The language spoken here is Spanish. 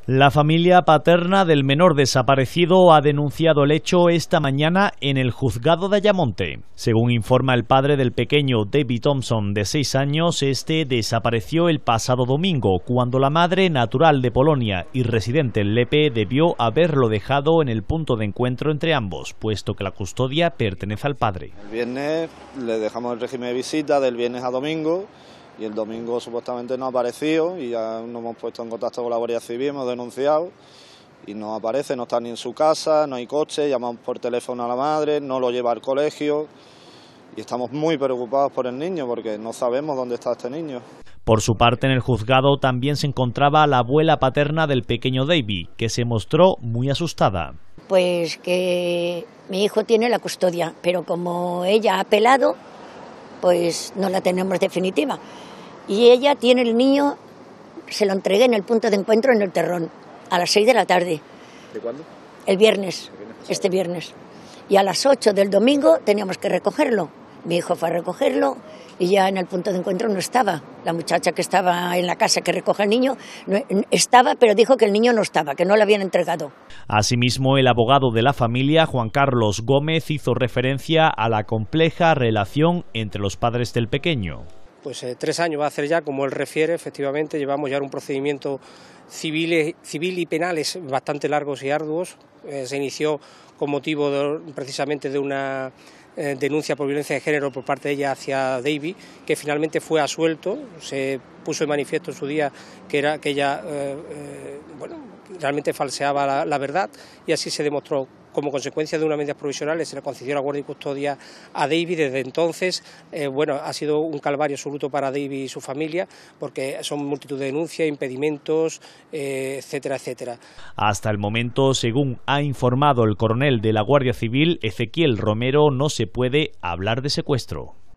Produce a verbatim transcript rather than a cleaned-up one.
La familia paterna del menor desaparecido ha denunciado el hecho esta mañana en el juzgado de Ayamonte. Según informa el padre del pequeño David Thompson, de seis años, este desapareció el pasado domingo, cuando la madre, natural de Polonia y residente en Lepe, debió haberlo dejado en el punto de encuentro entre ambos, puesto que la custodia pertenece al padre. El viernes le dejamos el régimen de visita del viernes a domingo. Y el domingo supuestamente no ha aparecido y ya nos hemos puesto en contacto con la Guardia Civil, hemos denunciado y no aparece, no está ni en su casa, no hay coche, llamamos por teléfono a la madre, no lo lleva al colegio y estamos muy preocupados por el niño porque no sabemos dónde está este niño. Por su parte, en el juzgado también se encontraba la abuela paterna del pequeño David, que se mostró muy asustada. Pues que mi hijo tiene la custodia, pero como ella ha apelado, pues no la tenemos definitiva. Y ella tiene el niño, se lo entregué en el punto de encuentro en el Terrón, a las seis de la tarde. ¿De cuándo? El viernes, este viernes. Y a las ocho del domingo teníamos que recogerlo. Mi hijo fue a recogerlo y ya en el punto de encuentro no estaba. La muchacha que estaba en la casa que recoge al niño no, estaba, pero dijo que el niño no estaba, que no le habían entregado. Asimismo, el abogado de la familia, Juan Carlos Gómez, hizo referencia a la compleja relación entre los padres del pequeño. Pues eh, tres años va a hacer ya, como él refiere, efectivamente llevamos ya un procedimiento civil, civil y penales bastante largos y arduos. Eh, se inició con motivo de, precisamente de una eh, denuncia por violencia de género por parte de ella hacia David, que finalmente fue absuelto. Se puso de manifiesto en su día que, era, que ella eh, eh, bueno, realmente falseaba la, la verdad y así se demostró. Como consecuencia de unas medidas provisionales se le concedió la guardia y custodia a David. Desde entonces, eh, bueno, ha sido un calvario absoluto para David y su familia, porque son multitud de denuncias, impedimentos, eh, etcétera, etcétera. Hasta el momento, según ha informado el coronel de la Guardia Civil, Ezequiel Romero, no se puede hablar de secuestro.